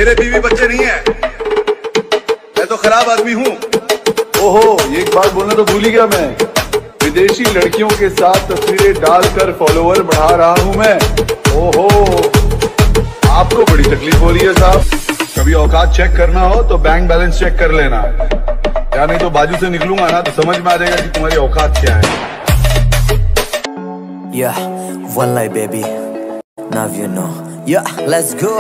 मेरे बीवी बच्चे नहीं है, मैं तो खराब आदमी हूँ। ओहो, एक बात बोलना तो भूल ही गया मैं। विदेशी लड़कियों के साथ तस्वीरें डालकर फॉलोवर बढ़ा रहा हूँ मैं। ओहो, आपको बड़ी तकलीफ हो रही है साहब। कभी औकात चेक करना हो तो बैंक बैलेंस चेक कर लेना, या नहीं तो बाजू से निकलूंगा ना तो समझ में आ जाएगा कि तुम्हारी औकात क्या है। Yeah, one life baby, now you know. Yeah, let's go.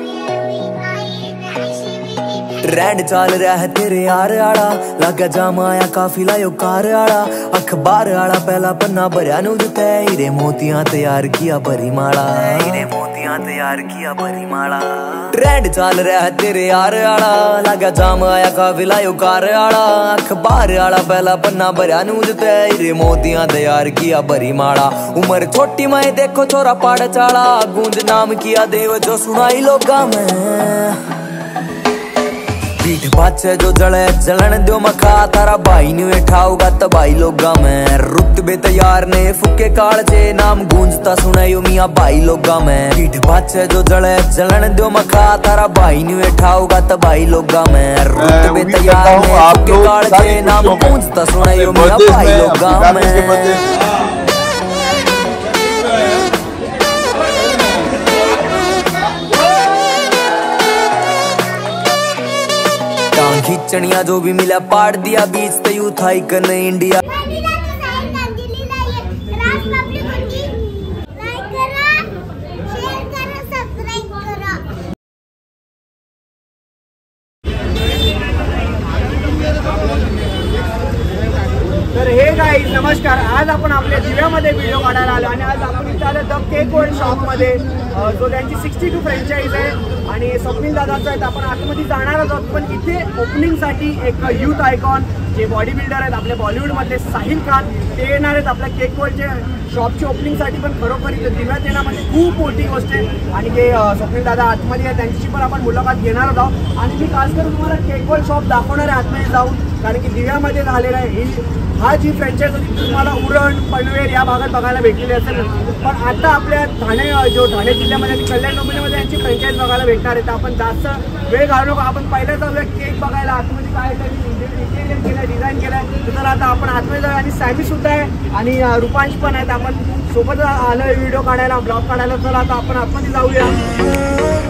Trend चल रहा है तेरे यार आड़ा, लगा जाम आया काफिला यो कार आड़ा, अखबार आड़ा पहला पन्ना भरिया नु दिता हीरे मोतियां तैयार किया भरी माला, हीरे मोतियां तैयार किया भरी माला। ट्रेंड चल रहा है तेरे यार आड़ा, लगा जाम आया काफिला यो कार आड़ा, अखबार आड़ा पहला पन्ना भरिया नु दिता हीरे मोतियां तैयार किया भरी माला। उम्र छोटी मैं देखो छोरा पाड़ चाड़ा, गूंज नाम किया देव जो सुनाई लोगा में। पीठ पाछे जो जले जलन दो मखा, तारा भाई ने उठाऊगा तबाई लोगा में। रुतबे तैयार ने फुके काल चे, नाम गूंजता सुनायो मियां भाई लोगा में। पीठ पाछे जो जले जलन दो मखा, तारा भाई ने उठाऊगा तबाई लोगा में। रुतबे तैयार ने फुके काल चे, नाम गूंजता सुनायो मियां भाई लोगा में। खिचड़िया जो भी मिला पाड़ दिया बीच तो यू था कर इंडिया। तर हे गाईज नमस्कार, आज आपण आपल्या दिव्यामध्ये व्हिडिओ काढायला आलो आणि आज आपण इथं आलो द केक वर्ल्ड शॉपमध्ये, जो त्यांची 62 फ्रँचाइज आहे आणि स्वप्नील दादाचं आहे। आपण आतमध्ये जाणार आहोत, पण इथे ओपनिंगसाठी एक यूथ आयकॉन जे बॉडी बिल्डर आहेत आपल्या बॉलिवूडमधले साहिल खान, ते येणार आहेत आपल्या केक वर्ल्डच्या शॉपची ओपनिंगसाठी। पण खरोखर इथं दिव्यात येणं म्हणजे खूप मोठी गोष्ट आहे आणि ते स्वप्नील दादा आतमध्ये आहे, त्यांची पण आपण मुलाखत घेणार आहोत। आणि मी खास करून तुम्हाला केक वर्ल्ड शॉप दाखवणार आहे आतमध्ये जाऊन, कारण की दिव्यामध्ये झालेला आहे हा जी फ्रँचाइज होती तुम्हाला उरण पनवेल या भागात बघायला भेटलेली असेल, पण आता आपल्या ठाणे जिल्ह्यामध्ये आणि कल्याण डोंबिवलीमध्ये यांची फ्रँचाइज बघायला भेटणार आहे। तर आपण जास्त वेळ घालू नका, आपण पहिल्या जाऊया केक बघायला आतमध्ये काय इंटेरियर केलं, डिझाईन केलं आहे। तर आता आपण आतमध्ये जाऊया आणि सॅमी सुद्धा आहे आणि रुपांश पण आहेत, आपण सोबत आलं व्हिडिओ काढायला, ब्लॉग काढायला। चला आता आपण आतमध्ये जाऊया।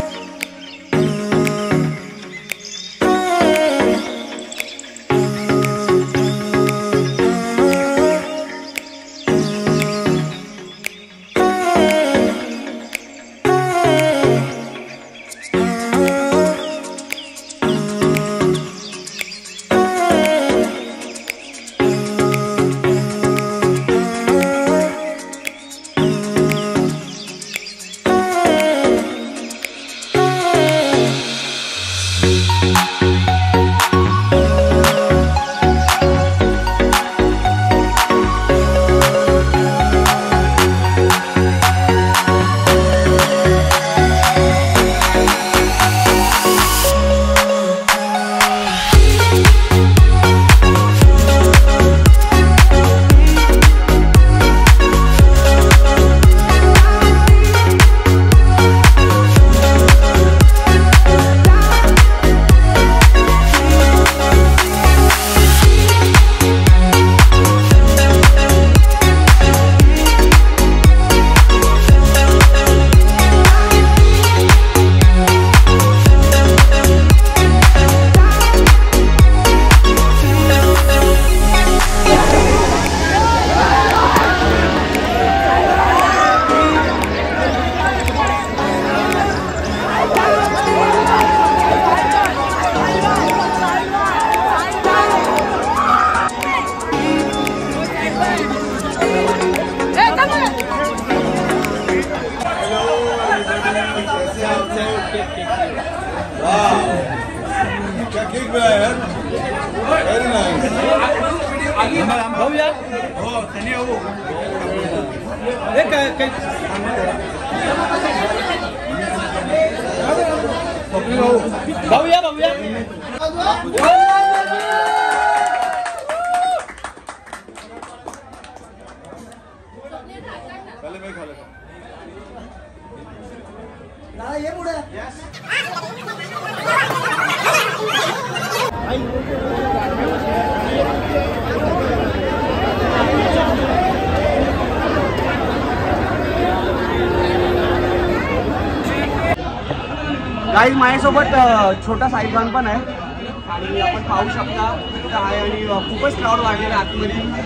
भाऊया भाऊया पहले मैं खा लेता हूँ। ये गाईज माझ्यासोबत छोटा साईबान पण आहे आणि आपण पाहू शकता इथं आहे आणि खूपच क्राऊड वाढलेला आहे आतमध्ये.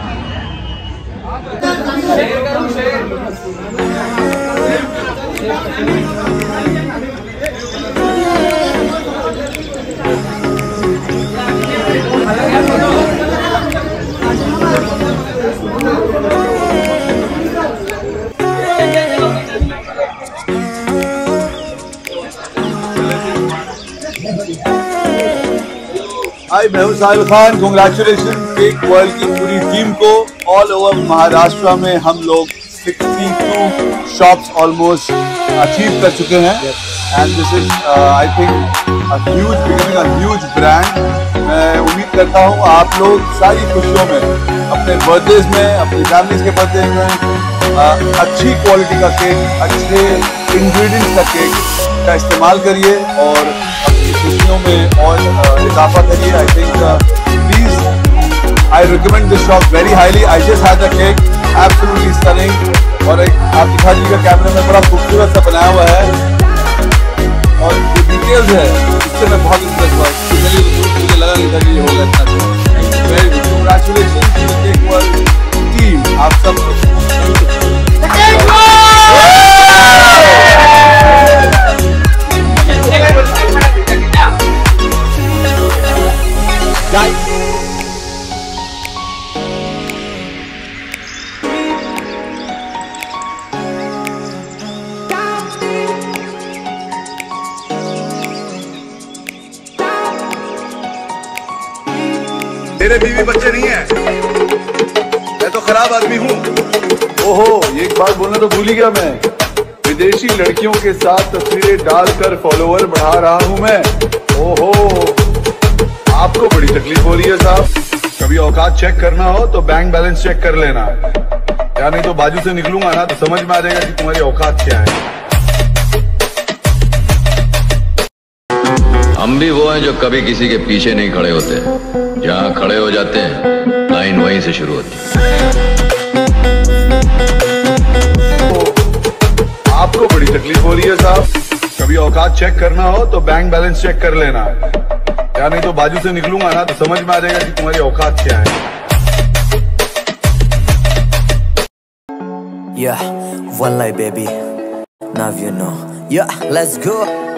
हाय, मैं हूं Sahil Khan. Congratulation cake world की पूरी टीम को. ऑल ओवर महाराष्ट्र में हम लोग 62 शॉप्स ऑलमोस्ट अचीव कर चुके हैं and this is I think becoming a huge brand. मैं उम्मीद करता हूं आप लोग सारी खुशियों में अपने बर्थडेज में, अपनी फैमिलीज के बर्थडे में अच्छी क्वालिटी का केक, अच्छे इंग्रेडिएंट्स का केक का इस्तेमाल करिए और अपनी खुशियों में और इजाफा करिए. I think please I recommend this shop very highly. I just had the cake, absolutely stunning. और एक आप दिखा दीजिएगा कैमरे में, बड़ा खूबसूरत सा बनाया हुआ है और जो डिटेल्स है उससे मैं बहुत इंटरेस्ट हुआ. मुझे लगा नहीं था कि ये होगा इतना अच्छा. Very good. Congratulation to the cake world team. आप सब मेरे बीवी बच्चे नहीं है, मैं तो खराब आदमी हूँ. ओहो, एक बात बोलना तो भूल ही गया मैं. विदेशी लड़कियों के साथ तस्वीरें डालकर फॉलोवर बढ़ा रहा हूँ मैं. ओहो, आपको बड़ी तकलीफ हो रही है साहब. कभी औकात चेक करना हो तो बैंक बैलेंस चेक कर लेना, या नहीं तो बाजू से निकलूंगा ना तो समझ में आ जाएगा कि तुम्हारी औकात क्या है. हम भी वो हैं जो कभी किसी के पीछे नहीं खड़े होते. जहाँ खड़े हो जाते हैं लाइन वहीं से शुरू होती है. आपको बड़ी तकलीफ हो रही है साहब. कभी औकात चेक करना हो तो बैंक बैलेंस चेक कर लेना, या नहीं तो बाजू से निकलूंगा ना तो समझ में आ जाएगा कि तुम्हारी औकात क्या है. Yeah, one life baby. Now you know. Yeah, let's go.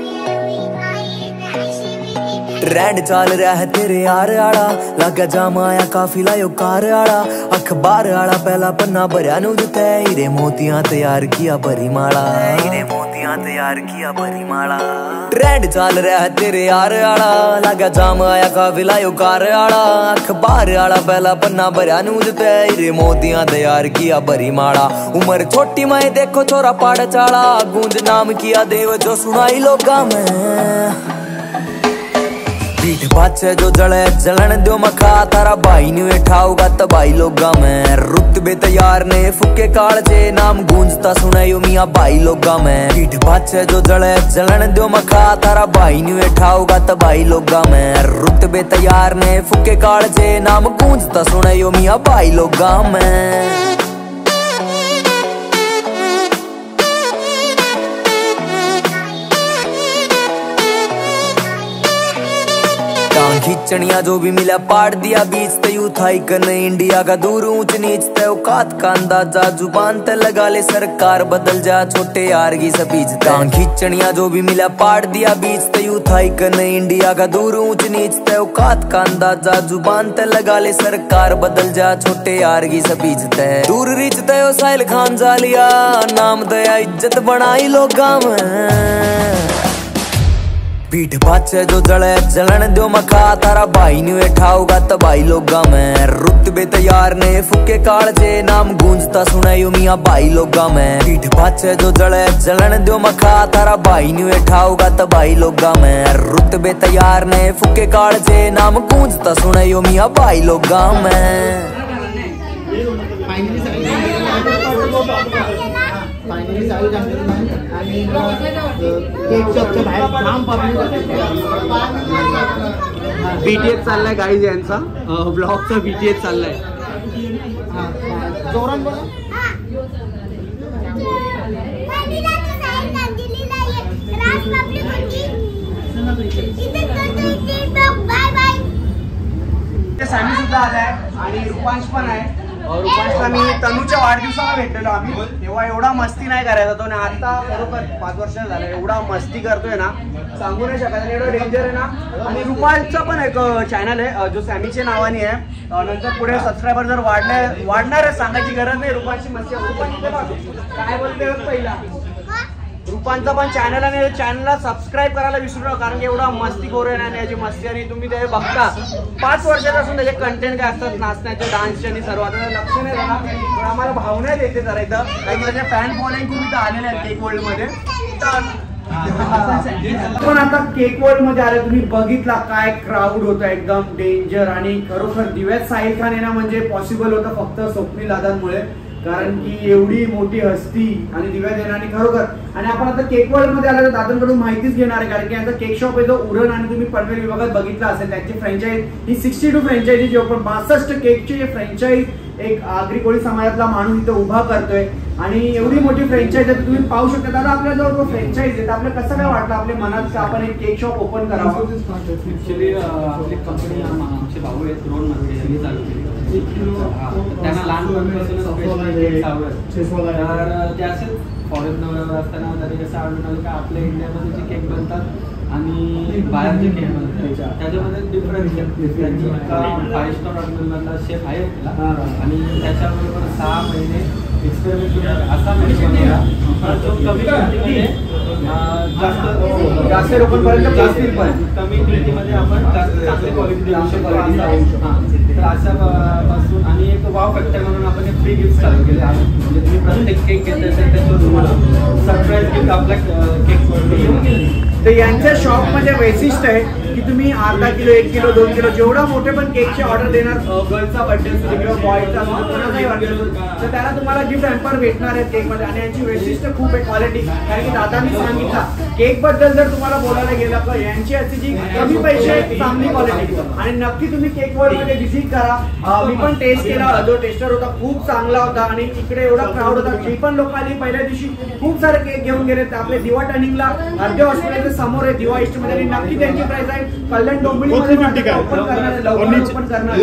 Trend चल रहा है तेरे यार आड़ा, लागा जामा आया काफिला यो कार आड़ा. अखबार आड़ा पहला पन्ना भरिया नु दिता, हीरे मोतियां तैयार किया भरी माला. हीरे मोतियां तैयार किया भरी माला. ट्रेंड चल रहा है तेरे यार आड़ा, लागा जामा आया काफिला यो कार आड़ा. अखबार आड़ा पहला पन्ना भरिया नु दिता, हीरे मोतियां तैयार किया भरी माला. उम्र छोटी मैं देखो छोरा पाड़ चाड़ा, गूंज नाम किया देव जो सुनाई लोगा में. पीठ पाछे जो जले जलन दो मखा, तारा भाई ने उठाऊगा तबाई लोगा में. रुतबे तैयार ने फुके काल चे, नाम गूंजता सुने यो मियां भाई लोगा में. पीठ पाछे जो जले जलन दो मखा, तारा भाई ने उठाऊगा तबाई लोगा में. रुतबे तैयार ने फुके काल चे, नाम गूंजता सुने यो मियां भाई लोगा में. खिचड़िया जो भी मिला पाड़ दिया बीच ते यू थाई करने. इंडिया का दूर ऊंच नीच ते औकात का अंदाजा, जुबान ते लगा ले सरकार बदल जा, छोटे यार की सपीज. खिचड़िया जो भी मिला पाड़ दिया बीच ते यू थाई करने. इंडिया का दूर ऊंच नीच ते औकात का अंदाजा, जुबान ते लगा ले सरकार बदल जा, छोटे यार की सपीज. दूर रीच ते ओ साहिल खान जालिया, नाम दया इज्जत बनाई लोगा में. पीठ पाछे जो जले जलन दो मखा, तारा भाई ने उठाऊगा तबाई लोगा में. रुतबे तैयार ने फुके काल चे, नाम गूंजता सुने यो मियां भाई लोगा में. पीठ पाछे जो जले जलन दो मखा, तारा भाई ने उठाऊगा तबाई लोगा में. रुतबे तैयार ने फुके काल चे, नाम गूंजता सुने यो मियां भाई लोगा में. आणि केक शॉपच्या बाहेर जाम पब्लिक BTS चाललाय गाईज यांचा ब्लॉगचा BTS चाललाय जोरान बोला सॅमी सुद्धा आलाय आणि रुपांश पण आहे रुपांशला मी तनूच्या वाढदिवसाला भेटलेलो आम्ही तेव्हा एवढा मस्ती नाही करायचा तो आता बरोबर 5 वर्ष झालं एवढा मस्ती करतोय ना सांगू नाही शकत आणि एवढं डेंजर आहे ना आणि रुपांशचा पण एक चॅनल आहे जो सॅमीच्या नावाने आहे नंतर पुढे सबस्क्रायबर जर वाढणार आहे सांगायची गरज नाही रुपांशची मस्ती काय बोलते पहिला रुपांचा पण चॅनल आणि चॅनलला सबस्क्राईब करायला विसरू नका कारण की एवढा मस्ती खोर आहे याची मस्ती आणि तुम्ही ते बघता 5 वर्षापासून त्याचे कंटेंट काय असतात नाचण्याचे डान्सचे आणि सर्व आता लक्ष नाही झाला पण आम्हाला भावना देते जरा इथं काही त्याचे फॅन फॉलोइंग खूप इथं आलेले आहेत केक वर्ल्ड मध्ये पण आता केक वर्ल्ड मध्ये आले तुम्ही बघितला काय क्राऊड होता एकदम डेंजर आणि खरोखर दिव्यात साहिल खान येणं म्हणजे पॉसिबल होतं फक्त स्वप्नील दादांमुळे कारण की एवढी मोठी हस्ती आणि दिव्यात येणं आणि खरोखर आणि आपण आता केक वर्ल्ड मध्ये आलं तर दादांकडून माहितीच घेणार आहे कारण की यांचा केक शॉप आहे जो उरण आणि तुम्ही पनवेल विभागात बघितला असेल त्यांची फ्रँचाईज ही 62 फ्रँचायझी जी ओपन 62 केकची जे फ्रँचाईज एक आगरी कोळी समाजातला माणूस इथं उभा करतोय आणि एवढी मोठी फ्रँचाईज आहे तुम्ही पाहू शकता दादा आपल्याजवळ जो फ्रँचाईज आहे आपल्याला कसं काय वाटलं आपल्या मनात आपण एक केक शॉप ओपन करावं ऍक्च्युली आपली कंपनी आमचे भाऊ आहेत रोड मध्ये चालू केली त्यांना लहानपणापासूनच तर ते असेच फॉरेन असताना त्यांनी कसं आढळून आलं की आपल्या इंडियामध्ये जे केक बनतात आणि बाहेरचे केक बनतात त्याच्यामध्ये डिफरन्स त्यांनी एका 5 स्टार हॉटेलमधला शेफ आहे तिला आणि त्याच्याबरोबर 6 महिने एक्सपेरिमेंट असा मेन्यू बनवला जो कमी किमतीमध्ये जास्त लोकांपर्यंत कमी किमतीमध्ये आपण चांगली क्वालिटी देऊ शकतो तर अशा पासून आणि एक वाव फॅक्टर म्हणून आपण एक फ्री गिफ्ट चालू केले म्हणजे तुम्ही प्रत्येक केक घेतला तर त्याच्यावर तुम्हाला सरप्राईज गिफ्ट आपल्या केक तर यांच्या शॉप मध्ये वैशिष्ट्य आहे की तुम्ही अर्धा किलो 1 किलो 2 किलो जेवढा मोठे पण केकची ऑर्डर देणार गर्लचा बर्थडे असतो किंवा बॉयचा असतो कोणाचाही वाढदिवस असतो तर त्याला तुम्हाला गिफ्ट हॅम्पर भेटणार आहे केक मध्ये आणि यांची वैशिष्ट्य खूप आहे क्वालिटी कारण की दादांनी सांगितलं केक बद्दल जर तुम्हाला बोलायला गेलं तर यांची अशी जी कमी पैसे चांगली क्वालिटी आणि नक्की तुम्ही केक वर्ल्ड मध्ये व्हिजिट करा मी पण टेस्ट केला जो टेस्टर होता खूप चांगला होता आणि इकडे एवढा क्राऊड होता जी पण लोक आली पहिल्या दिवशी खूप सारे केक घेऊन गेले आपले दिवा टर्निंगला अर्धे हॉस्पिटलच्या समोर आहे दिवा ईस्ट मध्ये नक्की त्यांची प्राइस आहे कल्याण डोंबिवली मध्ये ओपन करणार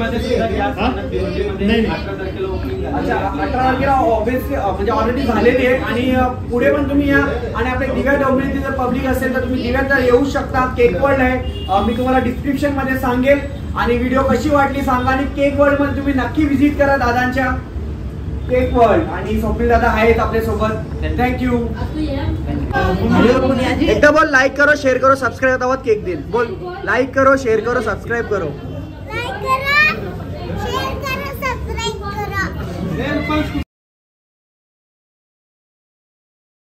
अच्छा 18 तारखेला ऑब्विसली म्हणजे ऑलरेडी झालेली आहे आणि पुढे पण तुम्ही या आणि आपल्या दिव्या डोंबिवलीची जर पब्लिक असेल तर तुम्ही दिव्यात जर येऊ शकता केक वर्ल्ड आहे मी तुम्हाला डिस्क्रिप्शन मध्ये सांगेल आणि व्हिडिओ कशी वाटली सांगा आणि केक वर्ल्ड मध्ये तुम्ही नक्की व्हिजिट करा दादांच्या केक वर्ल्ड आणि स्वप्नील दादा आहेत आपल्या सोबत थँक्यू एकदा बोल लाइक करो शेयर करो सब्सक्राइब केक दिन बोल लाइक करो शेयर करो सब्सक्राइब करो